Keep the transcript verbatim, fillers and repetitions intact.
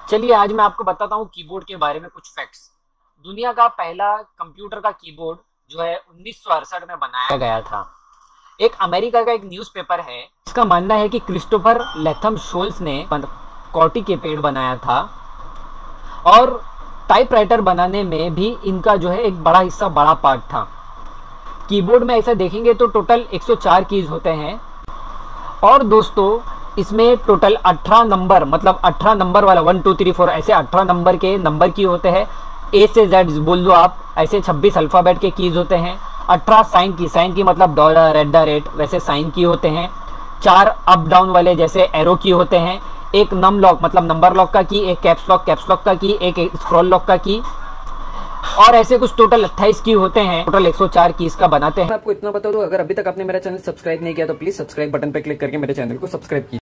चलिए आज मैं आपको बताता हूँ कीबोर्ड के बारे में कुछ फैक्ट्स। दुनिया का पहला कंप्यूटर का कीबोर्ड जो है उन्नीस सौ अड़सठ में बनाया गया था। एक अमेरिका का एक न्यूज़पेपर है, इसका मानना है कि क्रिस्टोफर लेथम शोल्स ने कॉर्टी कीपैड बनाया था और टाइपराइटर बनाने में भी इनका जो है एक बड़ा हिस्सा बड़ा पार्ट था। कीबोर्ड में ऐसा देखेंगे तो टोटल एक सौ चार कीज होते हैं और दोस्तों इसमें टोटल अठारह नंबर, मतलब अठारह नंबर वाला वन टू थ्री फोर ऐसे अठारह नंबर के नंबर की होते हैं। ए से जेड बोल दो आप, ऐसे छब्बीस अल्फ़ाबेट के कीज होते हैं। अठारह साइन की, साइन की मतलब डॉलर, एट द रेट, वैसे साइन की होते हैं। चार अप डाउन वाले जैसे एरो की होते हैं। एक नम लॉक मतलब नंबर लॉक का की, एक कैप्स लॉक कैप्स लॉक का की, एक स्क्रॉल लॉक का की, और ऐसे कुछ टोटल अट्ठाईस की होते हैं। टोटल एक सौ चार कीज का बनाते हैं। मैं आपको इतना बता दूं, अगर अभी तक आपने मेरा चैनल सब्सक्राइब नहीं किया तो प्लीज सब्सक्राइब बटन पर क्लिक करके मेरे चैनल को सब्सक्राइब कीजिए।